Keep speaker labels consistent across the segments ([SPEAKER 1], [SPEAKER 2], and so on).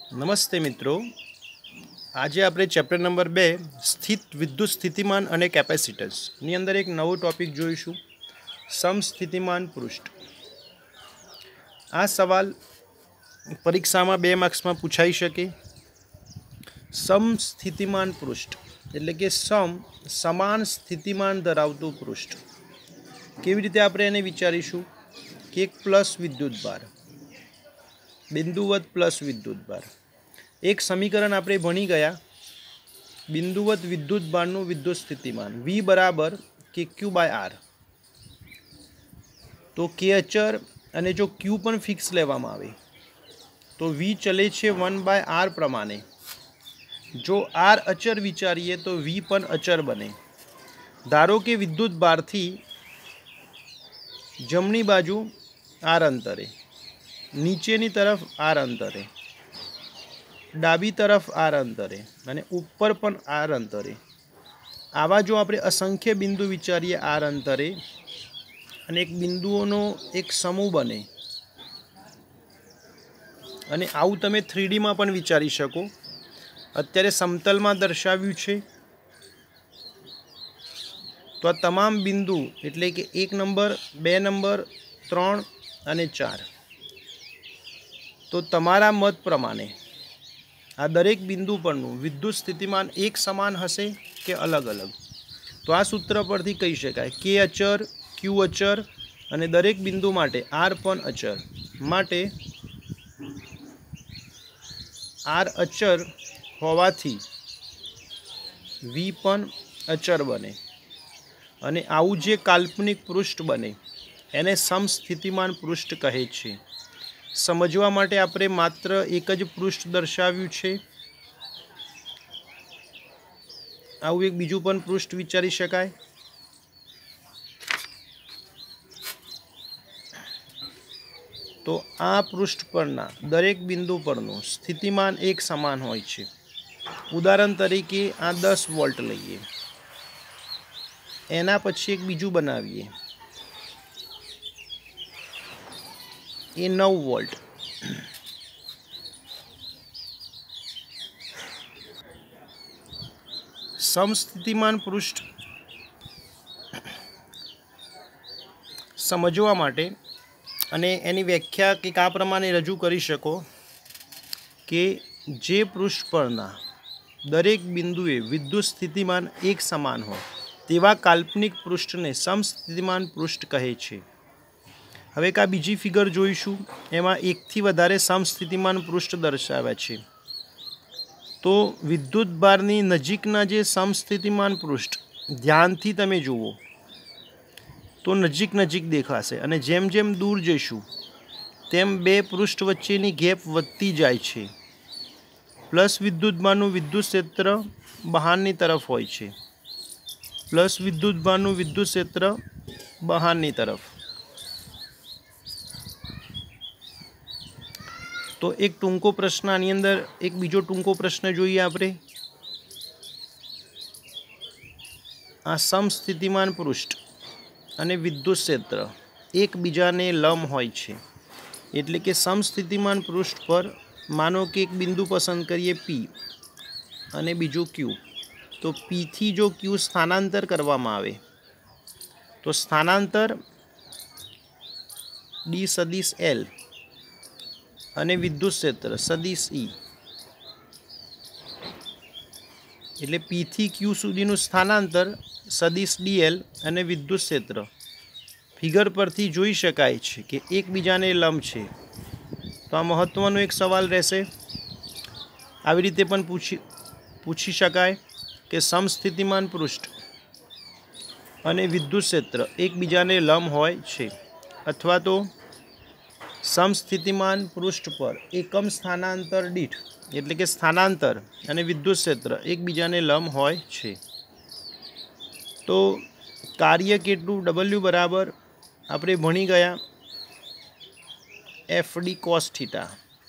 [SPEAKER 1] નમસ્તે મિત્રો, આજે આપણે ચેપ્ટર નંબર 2 સ્થિત વિદ્યુત સ્થિતિમાન અને કેપેસિટન્સની અંદર એક નવો ટોપિક જોઈશું, સમસ્થિતિમાન પૃષ્ઠ. આ સવાલ પરીક્ષામાં 2 માર્ક્સમાં પૂછાઈ શકે. સમસ્થિતિમાન પૃષ્ઠ એટલે કે સમાન સ્થિતિમાન ધરાવતું પૃષ્ઠ. કેવી રીતે આપણે એને વિચારીશું કે એક પ્લસ વિદ્યુતભાર, બિંદુવત પ્લસ વિદ્યુતભાર. એક સમીકરણ આપણે ભણી ગયા, બિંદુવત વિદ્યુતભારનું વિદ્યુત સ્થિતિમાન V બરાબર KQ/R. તો K અચર અને જો Q પણ ફિક્સ લેવામાં આવે તો V ચલે છે 1/R પ્રમાણે. જો R અચર વિચારીએ તો V પણ અચર બને. ધારો કે વિદ્યુતભારથી જમણી બાજુ R અંતરે, નીચેની તરફ R અંતરે, ડાબી તરફ R અંતરે અને ઉપર પણ R અંતરે, આવા જો આપણે અસંખ્ય બિંદુ વિચારીએ R અંતરે અને એક બિંદુઓનો એક સમૂહ બને, અને આવું તમે 3Dમાં પણ વિચારી શકો. અત્યારે સમતલમાં દર્શાવ્યું છે. તો આ તમામ બિંદુ એટલે કે 1 નંબર, 2 નંબર, 3 અને 4, તો તમારા મત પ્રમાણે આ દરેક બિંદુ પરનું વિદ્યુત સ્થિતિમાન એક સમાન હશે કે અલગ અલગ? તો આ સૂત્ર પરથી કહી શકાય કે અચર, Q અચર અને દરેક બિંદુ માટે R પણ અચર માટે R અચર હોવાથી V પણ અચર બને. અને આવું જે કાલ્પનિક પૃષ્ઠ બને એને સમસ્થિતિમાન પૃષ્ઠ કહે છે. સમજવા માટે આપણે માત્ર એક જ પૃષ્ઠ દર્શાવ્યું છે. આવું એક બીજું પણ પૃષ્ઠ વિચારી શકાય. તો આ પૃષ્ઠ પરના દરેક બિંદુ પરનું સ્થિતિમાન એક સમાન હોય છે. ઉદાહરણ તરીકે આ 10 વોલ્ટ લઈએ, એના પછી એક બીજું બનાવીએ, એ 9 વોલ્ટ. સમસ્થિતિમાન પૃષ્ઠ સમજવા માટે અને એની વ્યાખ્યા કંઈક આ પ્રમાણે રજૂ કરી શકો કે જે પૃષ્ઠ પરના દરેક બિંદુએ વિદ્યુત સ્થિતિમાન એક સમાન હોય તેવા કાલ્પનિક પૃષ્ઠને સમસ્થિતિમાન પૃષ્ઠ કહે છે. હવે એક આ બીજી ફિગર જોઈશું, એમાં એકથી વધારે સમસ્થિતિમાન પૃષ્ઠ દર્શાવ્યા છે. તો વિદ્યુતભારની નજીકના જે સમસ્થિતિમાન પૃષ્ઠ ધ્યાનથી તમે જુઓ તો નજીક નજીક દેખાશે, અને જેમ જેમ દૂર જઈશું તેમ બે પૃષ્ઠ વચ્ચેની ગેપ વધતી જાય છે. પ્લસ વિદ્યુતભારનું વિદ્યુત ક્ષેત્ર બહારની તરફ હોય છે, પ્લસ વિદ્યુતભારનું વિદ્યુત ક્ષેત્ર બહારની તરફ. તો એક ટૂંકો પ્રશ્ન આની અંદર, એક બીજો ટૂંકો પ્રશ્ન જોઈએ આપણે. આ સમસ્થિતિમાન પૃષ્ઠ અને વિદ્યુત ક્ષેત્ર એકબીજાને લંબ હોય છે. એટલે કે સમસ્થિતિમાન પૃષ્ઠ પર માનો કે એક બિંદુ પસંદ કરીએ P અને બીજું Q. તો P થી જો Q સ્થાનાંતર કરવામાં આવે તો સ્થાનાંતર D સદિશ L અને વિદ્યુત ક્ષેત્ર સદિશ E. એટલે P થી Q સુધીનું સ્થાનાંતર સદિશ DL અને વિદ્યુત ક્ષેત્ર ફિગર પરથી જોઈ શકાય છે કે એકબીજાને લંબ છે. તો આ મહત્વનો એક સવાલ રહેશે. આવી રીતે પણ પૂછી શકાય કે સમસ્થિતિમાન પૃષ્ઠ અને વિદ્યુત ક્ષેત્ર એકબીજાને લંબ હોય છે, અથવા તો સમસ્થિતિમાન પૃષ્ઠ પર એકમ સ્થાનાંતર દીઠ એટલે કે સ્થાનાંતર અને વિદ્યુત ક્ષેત્ર એકબીજાને લંબ હોય છે. તો કાર્ય કેટલું? W બરાબર આપણે ભણી ગયા FD cos θ.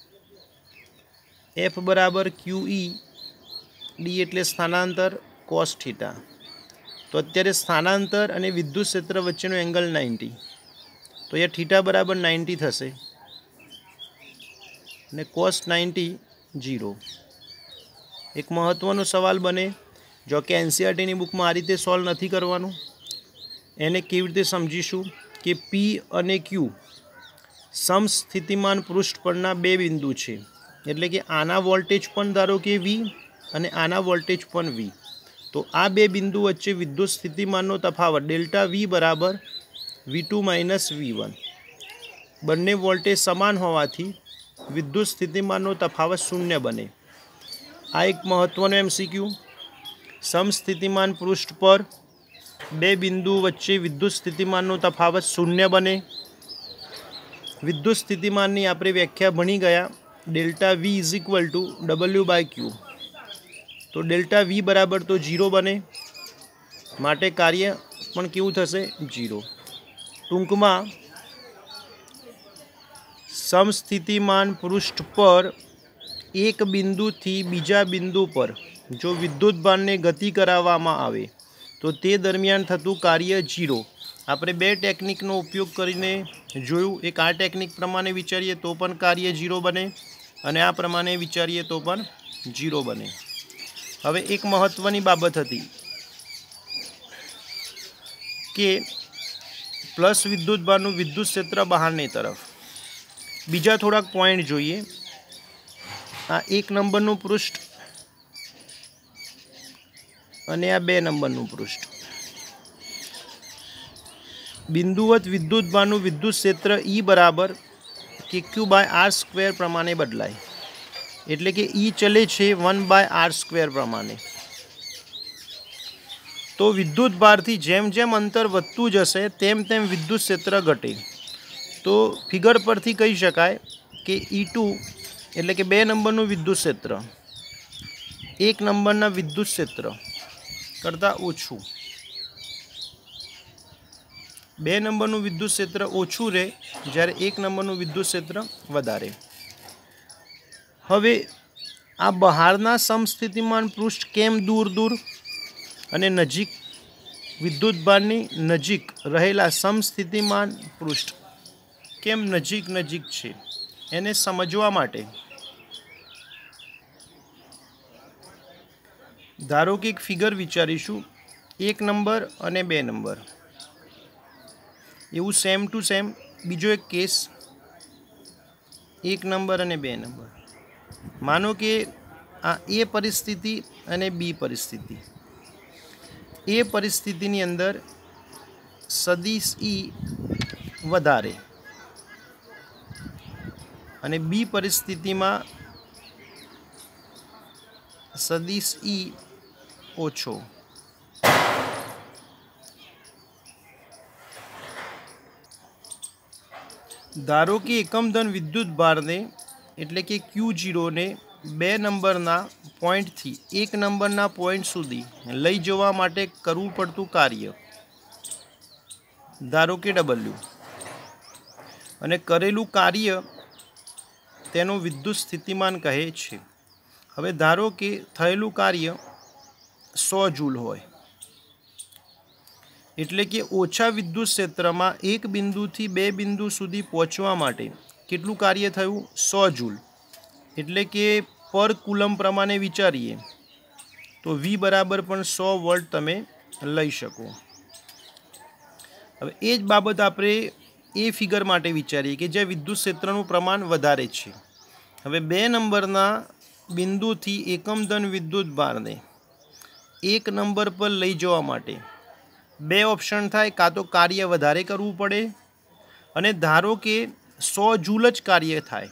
[SPEAKER 1] F બરાબર QE, D એટલે સ્થાનાંતર, cos θ. તો અત્યારે સ્થાનાંતર અને વિદ્યુત ક્ષેત્ર વચ્ચેનો એંગલ 90, તો અહીંયા θ બરાબર 90 થશે અને cos 90 जीरो। एक महत्वनो सवाल बने, जो कि एनसीईआरटीनी बुकमां आ रीते सॉल्व नहीं करवानुं। एने केवी रीते समझीशुं कि पी अने क्यू समस्थितिमान पृष्ठ परना बे बिंदु छे, एटले कि आना वोल्टेज पण धारो कि वी अने आना वोल्टेज पण वी। तो आ बे बिंदु वच्चे विद्युत स्थितिमाननो तफावत डेल्टा वी बराबर V2 माइनस V1। बंने वोल्टेज समान होवाथी विद्युत स्थितिमाननो तफावत शून्य बने। आ एक महत्वनो एमसीक्यू। समस्थितिमान पृष्ठ पर बे बिंदु वच्चे विद्युत स्थितिमाननो तफावत शून्य बने। विद्युत स्थितिमाननी आपणे व्याख्या भणी गया, delta V is equal to W/Q। तो डेल्टा V बराबर तो जीरो बने, माटे कार्य पण केवुं थशे? जीरो। टूंकमां समस्थितिमान पृष्ठ पर एक बिंदु थी बीजा बिंदु पर जो विद्युत भार ने गति कराववामां आवे तो ते दरमियान थतुं कार्य जीरो। आपणे बे टेक्निकनो उपयोग करीने जोयुं। एक आ टेक्निक प्रमाणे विचारीए तो पण कार्य जीरो बने अने आ प्रमाणे विचारीए तो पण जीरो बने। हवे एक महत्वनी बाबत हती कि प्लस विद्युत भारनुं विद्युत क्षेत्र बहारनी तरफ। बीजा थोड़ाक पॉइंट जोईए। आ एक नंबरनुं पृष्ठ अने आ बे नंबरनुं पृष्ठ। बिंदुवत विद्युत भारनुं विद्युत क्षेत्र ई बराबर KQ/R² प्रमाणे बदलाय। एटले कि ई चले छे 1/R² प्रमाणे। तो विद्युत भारथी जेम जेम अंतर वधतुं जशे तेम तेम विद्युत क्षेत्र घटे। तो फिगर परथी कही शकाय कि E2 एटले कि 2 नंबरनुं विद्युत क्षेत्र 1 नंबरना विद्युत क्षेत्र करता ओछुं। 2 नंबरनुं विद्युत क्षेत्र ओछुं रहे ज्यारे 1 नंबरनुं विद्युत क्षेत्र वधारे। हवे आ बहारना समस्थितिमान पृष्ठ केम दूर दूर अने नजीक विद्युत भारनी नजीक रहेला समस्थितिमान पृष्ठ केम नजीक नजीक छे एने समजवा माटे धारो कि एक फिगर विचारीशुं। 1 नंबर अने 2 नंबर एवं सेम टू सेम बीजो एक केस 1 नंबर अने 2 नंबर। मानो कि आ ए परिस्थिति अने बी परिस्थिति। ए परिस्थितिनी अंदर सदिश ई वधारे अने बी परिस्थिति में सदिश ई ओछो। धारो कि एकम धन विद्युत भार ने एटले कि Q0 ने 2 नंबरना पॉइंट थी 1 नंबरना पॉइंट सुधी लई जवा माटे करवू पड़तुं कार्य धारो कि W अने करेलू कार्य तेनो विद्युत स्थितिमान कहे छे। हवे धारो कि थयेलू कार्य 100 जूल होय एटले कि ओछा विद्युत क्षेत्र में एक बिंदु थी 2 बिंदु सुधी पहोंचवा माटे केटलू कार्य थयुं? 100 जूल। एटले कि पर कूलम प्रमाणे विचारीए तो V बराबर पण 100 वोल्ट तमे लई शको। हवे ए ज बाबत आपणे ए फिगर माटे विचारीए कि जे विद्युत क्षेत्रनुं प्रमाण वधारे छे। हवे 2 नंबरना बिंदुथी एकम धन विद्युत भारने 1 नंबर पर लई जवा माटे 2 ऑप्शन थाय। कां तो कार्य वधारे करवू पड़े अने धारो कि 100 जूल ज कार्य थाय।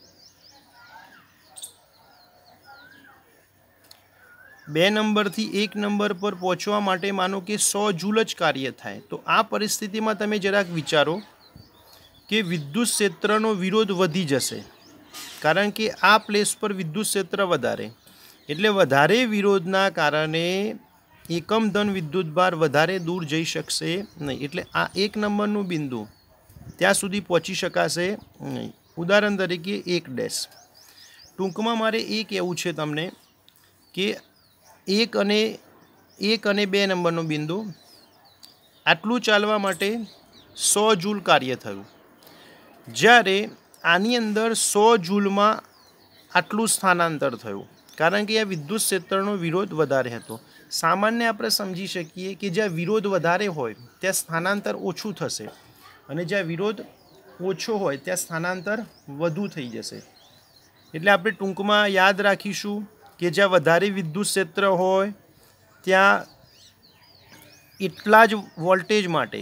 [SPEAKER 1] बे नंबर थी 1 नंबर पर पहोंचवा माटे मानो कि 100 जूल ज कार्य थाय। तो आ परिस्थिति में तमे जराक विचारो कि विद्युत क्षेत्रनो विरोध वधी जशे कारण कि आ प्लेस पर विद्युत क्षेत्र वधारे एटले वधारे विरोधना कारणे एकम धन विद्युत भार वधारे दूर जई शकशे नहीं। एटले आ 1 नंबरनुं बिंदु त्यां सुधी पहोंची शकाशे नहीं। उदाहरण तरीके 1 डैश। टूंकमां मारे ए कहेवुं छे तमने कि 1 अने 2 नंबरनुं बिंदु आटलू चालवा माटे 100 जूल कार्य थयुं। ज्यारे आनी अंदर 100 जूल में આટલું સ્થાનાંતર થયું, કારણ કે આ વિદ્યુત ક્ષેત્રનો વિરોધ વધારે હતો. સામાન્ય આપણે સમજી શકીએ કે જ્યાં વિરોધ વધારે હોય ત્યાં સ્થાનાંતર ઓછું થશે, અને જ્યાં વિરોધ ઓછો હોય ત્યાં સ્થાનાંતર વધુ થઈ જશે. એટલે આપણે ટૂંકમાં યાદ રાખીશું કે જ્યાં વધારે વિદ્યુત ક્ષેત્ર હોય ત્યાં એટલા જ વોલ્ટેજ માટે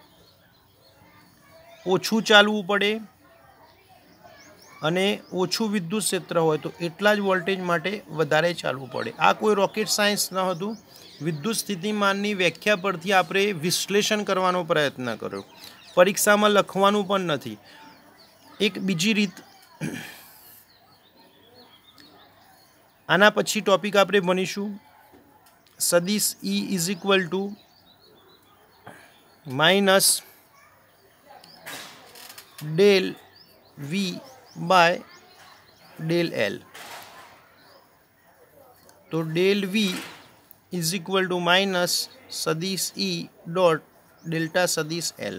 [SPEAKER 1] ઓછું ચાલવું પડે, અને ઓછું વિદ્યુત ક્ષેત્ર હોય તો એટલા જ વોલ્ટેજ માટે વધારે ચાલવું પડે. આ કોઈ રોકેટ સાયન્સ ન હતું. વિદ્યુત સ્થિતિમાનની વ્યાખ્યા પરથી આપણે વિશ્લેષણ કરવાનો પ્રયત્ન કર્યો, પરીક્ષામાં લખવાનું પણ નથી. એક બીજી રીત, આના પછી ટોપિક આપણે ભણીશું સદિશ E is equal to minus del V by del L. તો del V is equal to minus સદિશ E ડોટ ડેલ્ટા સદિશ એલ.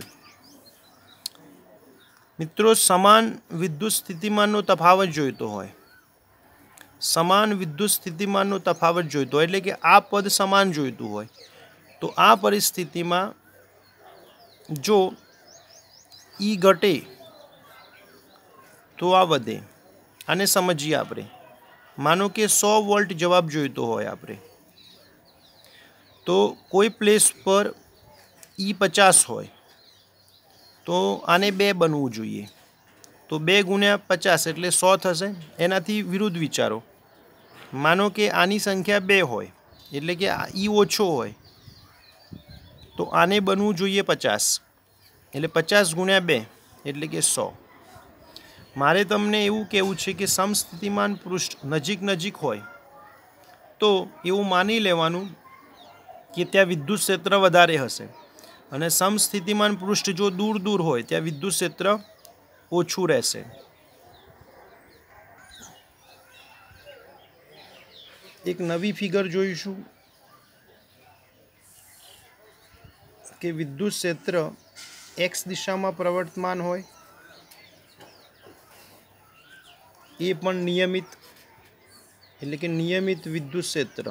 [SPEAKER 1] મિત્રો, સમાન વિદ્યુત સ્થિતિમાનનો તફાવત જોઈતો હોય, સમાન વિદ્યુત સ્થિતિમાનનો તફાવત જોઈતો હોય, એટલે કે આ પદ સમાન જોઈતું હોય, તો આ પરિસ્થિતિમાં જો E ઘટે તો આ વધે. આને સમજીએ આપણે. માનો કે 100 વોલ્ટ જવાબ જોઈતો હોય આપણે, તો કોઈ પ્લેસ પર E 50 હોય તો આને 2 બનવું જોઈએ. તો 2 ગુણ્યા 50 એટલે 100 થશે. એનાથી વિરુદ્ધ વિચારો. માનો કે આની સંખ્યા 2 હોય, એટલે કે E ઓછો હોય, તો આને બનવું જોઈએ 50, એટલે 50 ગુણ્યા 2 એટલે કે 100. મારે તમને એવું કહેવું છે કે સમસ્થિતિમાન પૃષ્ઠ નજીક નજીક હોય તો એવું માની લેવાનું કે ત્યાં વિદ્યુત ક્ષેત્ર વધારે હશે, અને સમસ્થિતિમાન પૃષ્ઠ જો દૂર દૂર હોય ત્યાં વિદ્યુત ક્ષેત્ર ઓછું રહેશે. એક નવી ફિગર જોઈશું કે વિદ્યુત ક્ષેત્ર x દિશામાં પ્રવર્તમાન હોય, એ પણ નિયમિત, એટલે કે નિયમિત વિદ્યુત ક્ષેત્ર.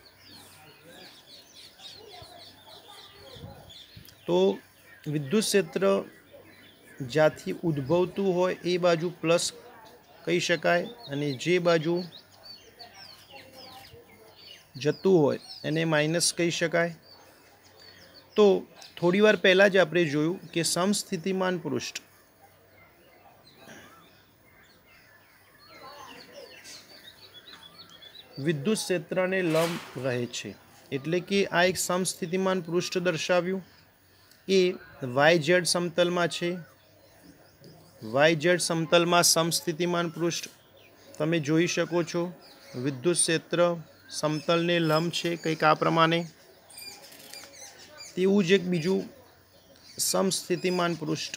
[SPEAKER 1] તો વિદ્યુત ક્ષેત્ર જ્યાંથી ઉદ્ભવતું હોય એ બાજુ પ્લસ કહી શકાય, અને જે બાજુ જતું હોય એને માઇનસ કહી શકાય. તો થોડી વાર પહેલાં જ આપણે જોયું કે સમસ્થિતિમાન પૃષ્ઠ વિદ્યુત ક્ષેત્રને લંબ રહે છે, એટલે કે આ એક સમસ્થિતિમાન પૃષ્ઠ દર્શાવ્યું. એ YZ સમતલમાં છે. YZ સમતલમાં સમસ્થિતિમાન પૃષ્ઠ તમે જોઈ શકો છો. વિદ્યુત ક્ષેત્ર સમતલને લંબ છે કંઈક આ પ્રમાણે. તેવું જ એક બીજું સમસ્થિતિમાન પૃષ્ઠ,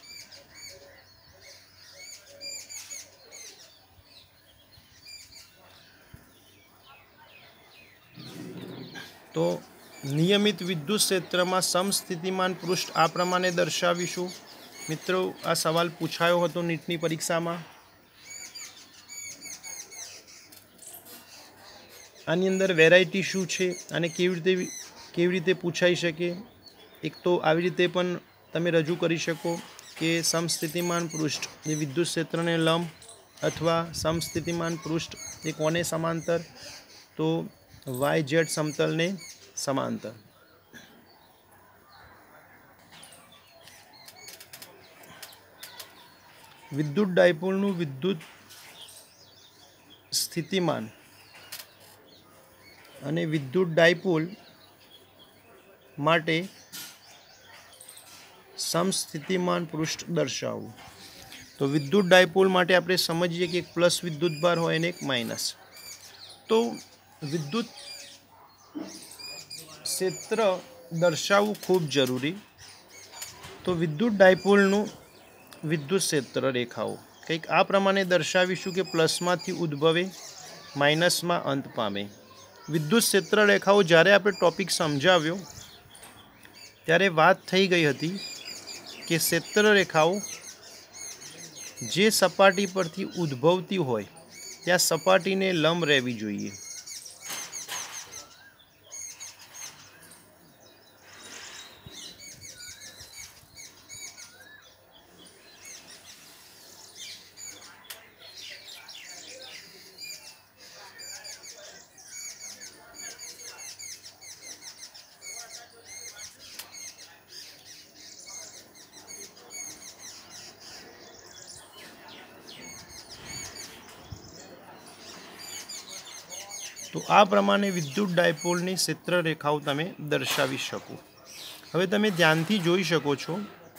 [SPEAKER 1] તો નિયમિત વિદ્યુત ક્ષેત્રમાં સમસ્થિતિમાન પૃષ્ઠ આ પ્રમાણે દર્શાવીશું. મિત્રો, આ સવાલ પૂછાયો હતો નીટની પરીક્ષામાં. આની અંદર વેરાયટી શું છે અને કેવી રીતે પૂછાઈ શકે? એક તો આવી રીતે પણ તમે રજૂ કરી શકો કે સમસ્થિતિમાન પૃષ્ઠ એ વિદ્યુત ક્ષેત્રને લંબ, અથવા સમસ્થિતિમાન પૃષ્ઠ એ કોને સમાંતર? તો YZ સમતલને સમાંતર. વિદ્યુત ડાયપોલનું વિદ્યુત સ્થિતિમાન અને વિદ્યુત ડાયપોલ માટે સમસ્થિતિમાન પૃષ્ઠ દર્શાવવું. તો વિદ્યુત ડાયપોલ માટે આપણે સમજીએ કે એક પ્લસ વિદ્યુતભાર હોય અને એક માઇનસ. તો વિદ્યુત ક્ષેત્ર દર્શાવવું ખૂબ જરૂરી. તો વિદ્યુત ડાયપોલનું વિદ્યુત ક્ષેત્ર રેખાઓ કંઈક આ પ્રમાણે દર્શાવીશું કે પ્લસમાંથી ઉદ્ભવે, માઇનસમાં અંત પામે. વિદ્યુત ક્ષેત્ર રેખાઓ જ્યારે આપણે ટોપિક સમજાવ્યો ત્યારે વાત થઈ ગઈ હતી કે ક્ષેત્ર રેખાઓ જે સપાટી પરથી ઉદ્ભવતી હોય ત્યાં સપાટીને લંબ રહેવી જોઈએ। तो आ प्रमाणे विद्युत डायपोलनी क्षेत्र रेखाओं तमे दर्शावी शको। हवे तमे ध्यानथी जोई शको छो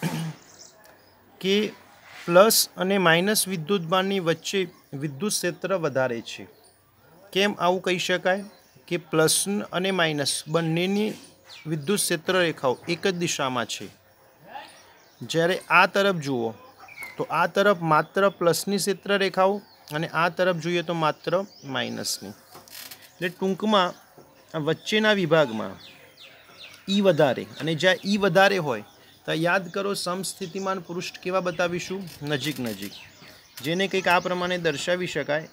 [SPEAKER 1] कि प्लस अने माइनस विद्युत बारनी वच्चे विद्युत क्षेत्र वधारे छे। केम आवुं कही शकाय कि प्लस अने माइनस बंनेनी विद्युत क्षेत्र रेखाओं एक ज दिशामां छे। ज्यारे आ तरफ जुओ तो आ तरफ मात्र प्लसनी क्षेत्र रेखाओं अने आ तरफ जोईए तो मात्र माइनसनी। એટલે ટૂંકમાં વચ્ચેના વિભાગમાં ઈ વધારે અને જ્યાં ઈ વધારે હોય તો યાદ કરો સમસ્થિતિમાન પૃષ્ઠ કેવા બતાવીશું? નજીક નજીક, જેને કંઈક આ પ્રમાણે દર્શાવી શકાય।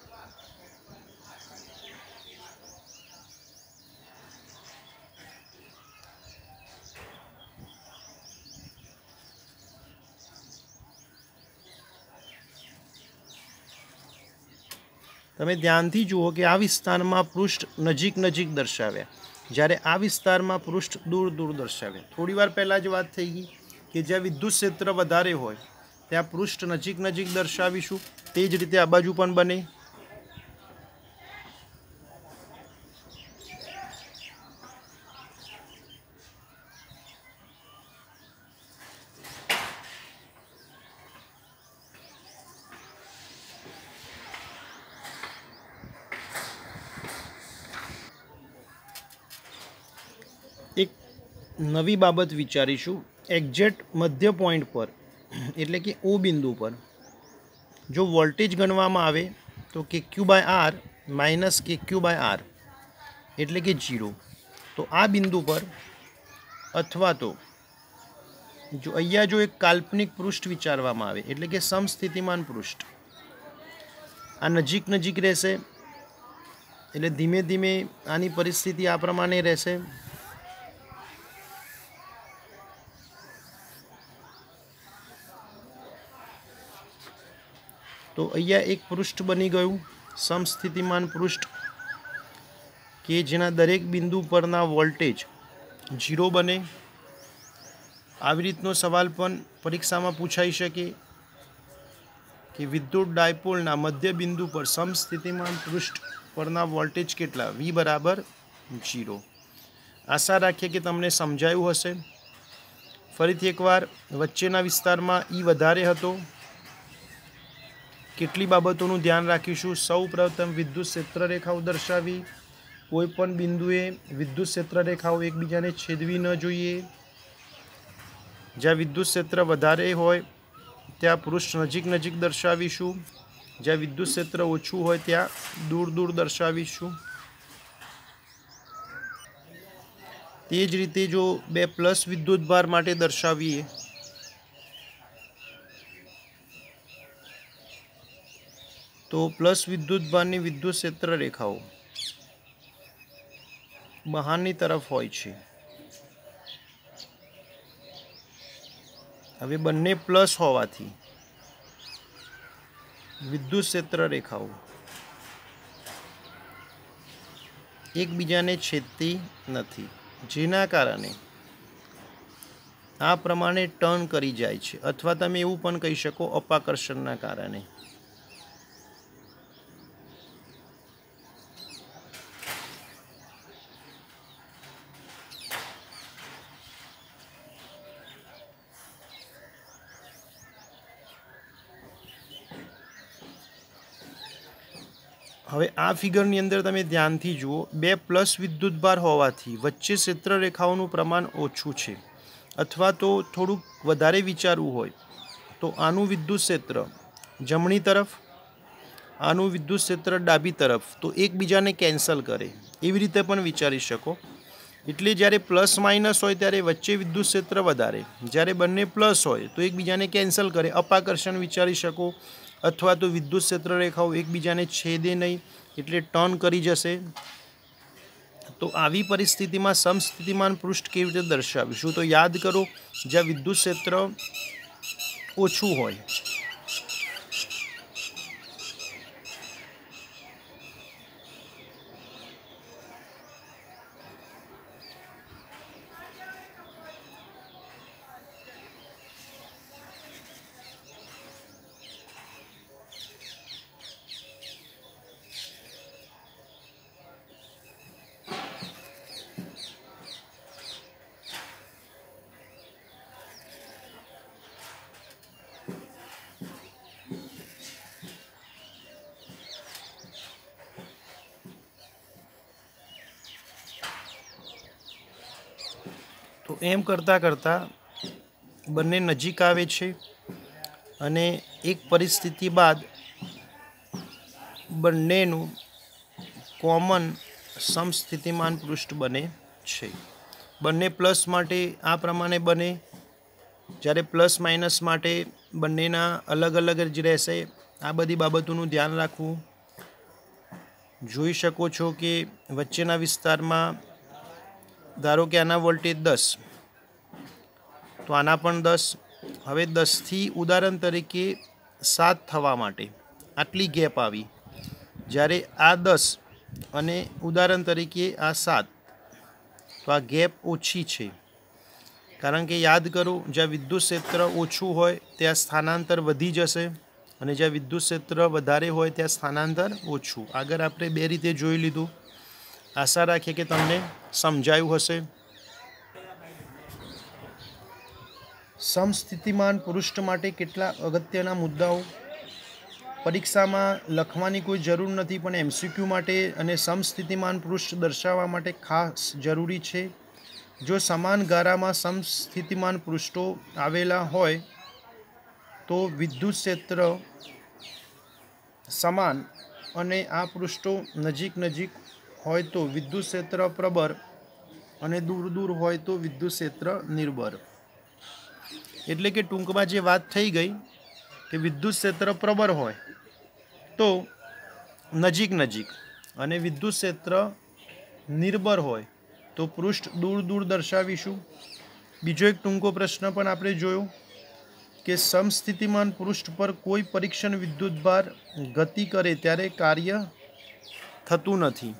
[SPEAKER 1] તમે ધ્યાનથી જુઓ કે આ વિસ્તારમાં પૃષ્ઠ નજીક નજીક દર્શાવ્યા, જ્યારે આ વિસ્તારમાં પૃષ્ઠ દૂર દૂર દર્શાવ્યા। થોડીવાર પહેલાં જ વાત થઈ ગઈ કે જ્યાં વિદ્યુત ક્ષેત્ર વધારે હોય ત્યાં પૃષ્ઠ નજીક નજીક દર્શાવીશું, તે જ રીતે આ બાજુ પણ બને। एक नवी बाबत विचारीशुं। एक्जेक्ट मध्य पॉइंट पर एटले कि ओ बिंदु पर जो वोल्टेज गणवामां आवे तो K Q by R minus K Q by R एटले कि 0। तो आ बिंदु पर अथवा तो जो अहींया जो एक काल्पनिक पृष्ठ विचारवामां आवे एटले कि समस्थितिमान पृष्ठ आ नजीक नजीक रहेशे, एटले धीमे धीमे आनी परिस्थिति आ प्रमाणे रहेशे। तो अहींया एक पृष्ठ बनी गयुं समस्थितिमान पृष्ठ के जेना दरेक बिंदु परना वोल्टेज 0 बने। આવી રીતનો સવાલ પણ પરીક્ષામાં પૂછાઈ શકે કે વિદ્યુત ડાયપોલના મધ્ય બિંદુ પર સમસ્થિતિમાન પૃષ્ઠ પરના વોલ્ટેજ કેટલા? V બરાબર 0। આશા રાખીએ કે તમને સમજાયું હશે। ફરીથી એકવાર વચ્ચેના વિસ્તારમાં E વધારે હતો। કેટલી બાબતોનું ध्यान રાખીશું? સૌ પ્રથમ વિદ્યુત ક્ષેત્ર રેખાઓ દર્શાવી, કોઈપણ બિંદુએ વિદ્યુત ક્ષેત્ર રેખાઓ એકબીજાને છેદવી ન જોઈએ। જ્યાં વિદ્યુત ક્ષેત્ર વધારે હોય ત્યાં પૃષ્ઠ નજીક નજીક દર્શાવીશું, જ્યાં વિદ્યુત ક્ષેત્ર ઓછું હોય ત્યાં દૂર દૂર દર્શાવીશું। તે જ રીતે જો બે પ્લસ વિદ્યુત ભાર માટે દર્શાવીએ तो प्लस विद्युत भारनी विद्युत क्षेत्र रेखाओं बहारनी तरफ होय छे। हवे बंने प्लस होवाथी विद्युत क्षेत्र रेखाओं एकबीजाने छेदती नथी, जेना कारणे आ प्रमाणे टर्न करी जाय छे, अथवा तमे एवुं पण कही शको अपाकर्षणना कारणे। હવે આ ફિગરની અંદર તમે ધ્યાનથી જુઓ, બે પ્લસ વિદ્યુત ભાર હોવાથી વચ્ચે ક્ષેત્ર રેખાઓનું પ્રમાણ ઓછું છે, અથવા તો થોડુંક વધારે વિચારવું હોય તો આનું વિદ્યુત ક્ષેત્ર જમણી તરફ, આનું વિદ્યુત ક્ષેત્ર ડાબી તરફ, તો એકબીજાને કેન્સલ કરે એવી રીતે પણ વિચારી શકો। એટલે જ્યારે પ્લસ માઇનસ હોય ત્યારે વચ્ચે વિદ્યુત ક્ષેત્ર વધારે, જ્યારે બંને પ્લસ હોય તો એકબીજાને કેન્સલ કરે, અપાકર્ષણ વિચારી શકો। अथवा तो विद्युत क्षेत्र रेखाओं एकबीजाने छेदे नहीं एटले टर्न करी जशे। तो आवी परिस्थितिमां समस्थितिमान पृष्ठ केवी रीते दर्शावीशुं? तो याद करो, ज्यां विद्युत क्षेत्र ओछुं होय तो एम करता करता बने नजीक आवे छे अने एक परिस्थिति बाद बन्नेनुं कॉमन समस्थितिमान पृष्ठ बने छे। बने प्लस माटे आ प्रमाणे बने, ज्यारे प्लस माइनस माटे बन्नेना अलग अलग ज रहेशे। आ बधी बाबतोनुं ध्यान राखवुं। जोई शको छो कि वच्चेना विस्तारमां धारो कि आना वोल्टेज 10, तो आना पण 10। हवे 10 थी उदाहरण तरीके 7 थवा माटे आटली गेप आवी, ज्यारे आ 10 अने उदाहरण तरीके आ 7, तो आ गेप ओछी छे। कारण के याद करो, ज्यां विद्युत क्षेत्र ओछुं होय त्यां स्थानांतर वधी जशे अने ज्यां विद्युत क्षेत्र वधारे होय त्यां स्थानांतर ओछुं। आगळ आपणे बे रीते जोई लीधुं। आशा राखीए कि तमने समजायुं हशे। समस्थितिमान पृष्ठ माटे केटला अगत्यना मुद्दाओ परीक्षा में लखवानी कोई जरूर नहीं, पण एमसीक्यू माटे अने समस्थितिमान पृष्ठ दर्शावा माटे खास जरूरी छे। जो समान गारा में समस्थितिमान पृष्ठों आवेला होय तो विद्युत क्षेत्र समान अने आ पृष्ठों नजीक नजीक होय तो विद्युत क्षेत्र प्रबर अने दूर दूर होय तो विद्युत क्षेत्र निर्भर। एटले के टूंकमां जे वात थई गई कि विद्युत क्षेत्र प्रबर होय तो नजीक नजीक अने विद्युत क्षेत्र निर्भर होय तो पृष्ठ दूर दूर दर्शावीशुं। बीजो एक टूंको प्रश्न पण आपणे जोयो कि समस्थितिमान पृष्ठ पर कोई परीक्षण विद्युत भार गति करे त्यारे कार्य थतुं नथी।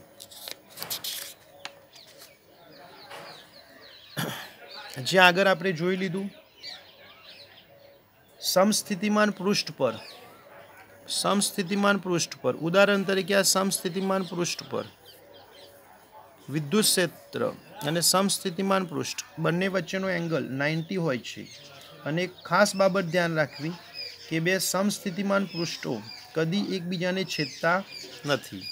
[SPEAKER 1] ज्यां आगळ आपणे जोई लीधुं, समस्थितिमान पृष्ठ पर उदाहरण तरीके आ समस्थितिमान पृष्ठ पर विद्युत क्षेत्र अने समस्थितिमान पृष्ठ बंने वच्चेनो एंगल 90 होय छे। अने एक खास बाबत ध्यान राखवी कि बे समस्थितिमान पृष्ठों कदी एकबीजाने छेदता नथी।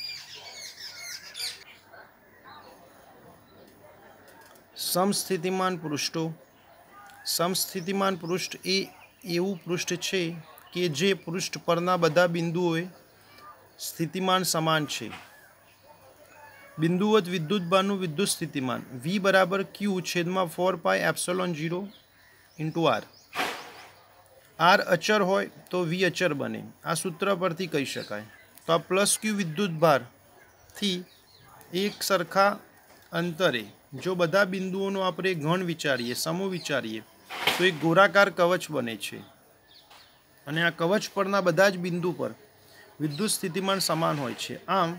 [SPEAKER 1] समस्थितिमान पृष्ठ ए एवं पृष्ठ छे कि जे पृष्ठ परना बधा बिंदुओं स्थितिमान समान छे। बिंदुवत विद्युत भारनु विद्युत स्थितिमान V बराबर Q छेदमा 4πε0 इंटू R। R अचर होय तो V अचर बने, आ सूत्र परथी कही शकाय। तो आ प्लस Q विद्युत भार थी एक सरखा अंतरे जो बधा बिंदुओं आपणे गण विचारीए, समूह विचारीए तो एक गोलाकार कवच बने छे अने आ कवच परना बधा ज बिंदु पर विद्युत स्थितिमान समान होय छे। आम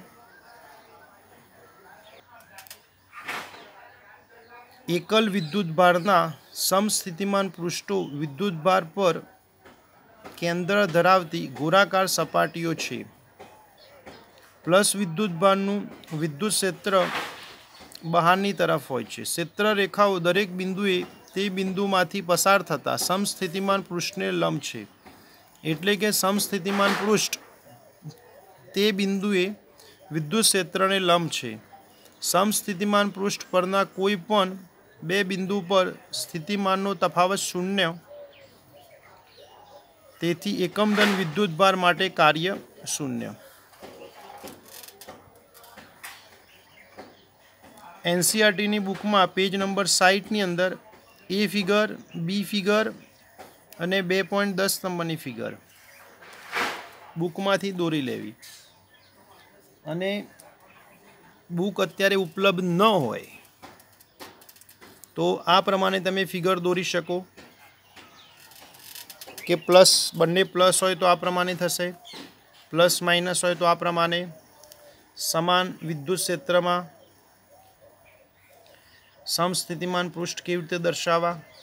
[SPEAKER 1] एकल विद्युत भारना समस्थितिमान पृष्ठों विद्युत भार पर केंद्र धरावती गोलाकार सपाटीओ छे। प्लस विद्युत भारनु विद्युत क्षेत्र बहारनी तरफ होय छे। क्षेत्र रेखाओ दरेक बिंदुए ते बिंदुमांथी पसार थता समस्थितिमान पृष्ठने लंब छे। एटले के समस्थितिमान पृष्ठ ते बिंदुए विद्युत क्षेत्रने लंब छे। समस्थितिमान पृष्ठ परना कोईपण बे बिंदु पर स्थितिमाननो तफावत शून्य, तेथी एकम धन विद्युत भार माटे कार्य शून्य। एनसीईआरटी नी बुक में पेज नंबर 60 नी अंदर ए फिगर, बी फिगर अने 2.10 नंबरनी फिगर બુકમાંથી દોરી લેવી અને બુક અત્યારે ઉપલબ્ધ ન હોય તો આ પ્રમાણે તમે ફિગર દોરી શકો કે પ્લસ, બંને પ્લસ હોય તો આ પ્રમાણે થશે, પ્લસ માઇનસ હોય તો આ પ્રમાણે. સમાન વિદ્યુત ક્ષેત્રમાં સમસ્થિતિમાન પૃષ્ઠ કેવી રીતે દર્શાવવા?